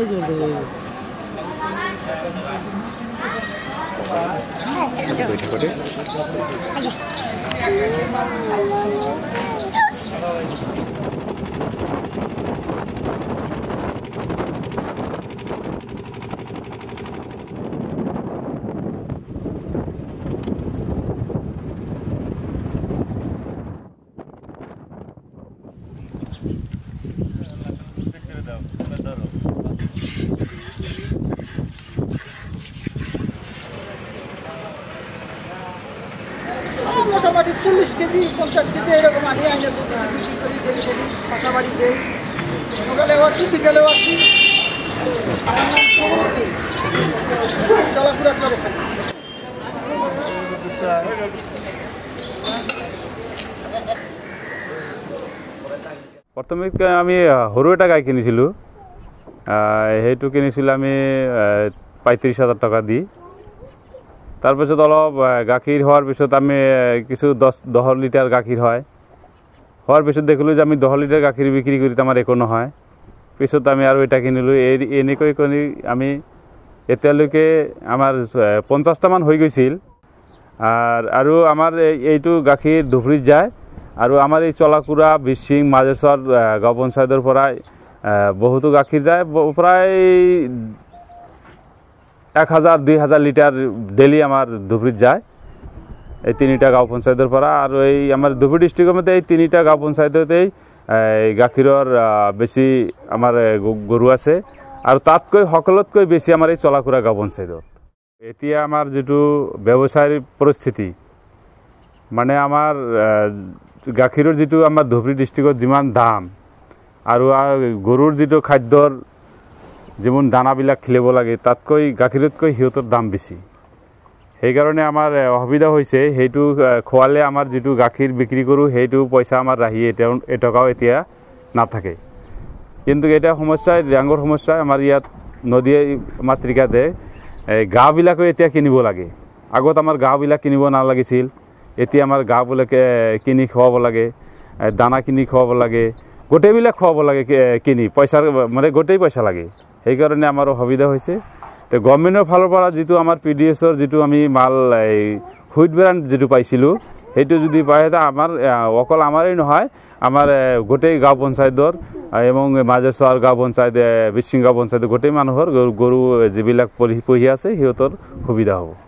মোটামুটি 40 KG 50 KG এরকম আনি আইনে দুধ বিক্রি করি ডেলি ডেলি পাশাবাড়ি দেই সকালে আসছি বিকেলে আসছি চলাফেরা চলে থাকি প্রথমে আমি সৰু এটা গাই কিনিছিলোঁ সেইটো কিনিছিলোঁ আমি 35,000 টাকা দি তাৰপিছত অলপ গাখীৰ হোৱাৰ পিছত আমি কিছু 10 লিটাৰ গাখীৰ হয় হোৱাৰ পিছত দেখিলোঁ যে আমি 10 লিটাৰ গাখীৰ বিক্ৰী কৰি আমাৰ একো নহয় পিছত আমি আৰু এটা কিনিলোঁ এনেকৈ কৰি আমি এতিয়ালৈকে আমাৰ 50টা মান হৈ গৈছিল আৰু আমাৰ এইটো গাখীৰ ধুবুৰীত যায় আৰু আমাৰ এই চলাকুৰা বিচিং মাজেশ্বৰ গাঁও পঞ্চায়তৰ পৰা বহুতো গাখীৰ যায় প্ৰায় 1000-2000 লিটাৰ ডেইলি আমাৰ ধুবুৰীত যায় এই তিনিটা গাঁও পঞ্চায়তৰ পৰা আৰু এই আমাৰ ধুবুৰী ডিষ্ট্ৰিক্টৰ মতে এই তিনিটা গাঁও পঞ্চায়ততেই গাখীৰৰ বেছি আমাৰ গৰু আছে আৰু তাতকৈ সকলোতকৈ বেছি আমাৰ এই চলাকুৰা গাঁও পঞ্চায়তত এতিয়া আমাৰ যেটো ব্যৱসায়ৰ পৰিস্থিতি মানে আমাৰ গাখীৰৰ যেটো আমাৰ ধুবুৰী ডিষ্ট্ৰিক্টত যিমান দাম আৰু গৰুৰ যেটো খাদ্যৰ যেমন দানাবিলাক খেলিব লাগে তাতকৈ গাখীৰতকৈ হিউতৰ দাম বেছি সেইকাৰণে আমাৰ অসুবিধা হৈছে সেইটো খোৱালে আমাৰ যেটো গাখীৰ বিক্ৰী কৰো সেইটো পইচা আমাৰ ৰাহি এটকাও এতিয়া নাথাকে কিন্তু এটা সমস্যা ডাঙৰ সমস্যা আমাৰ ইয়াত নদী মাতৃকাতে গাঁওবিলাকো এতিয়া কিনিব লাগে আগত আমাৰ গাঁওবিলাক কিনিব নালাগিছিল এতিয়া আমাৰ গাঁওবিলাকে কিনি খুৱাব লাগে দানা কিনি খুৱাব লাগে গোটেইবিলাক খুৱাব লাগে কিনি পইচা মানে গোটেই পইচা লাগে সেইকাৰণে আমাৰ অসুবিধা হৈছে তে গভৰ্ণমেণ্টৰ ফালৰ পৰা যেটো আমাৰ পিডিএছৰ যেটো আমি মাল হুইট ব্ৰাণ্ড যেটো পাইছিলোঁ সেইটো যদি পায় তা আমাৰ অকল আমাৰেই নহয় আমাৰ গোটেই গাঁও পঞ্চায়তৰ এবং মাজেশ্বৰ গাঁও পঞ্চায়ত বিচিং গাঁও পঞ্চায়ত গোটেই মানুহৰ গৰু যিবিলাক পুহি আছে সিহঁতৰ সুবিধা হ'ব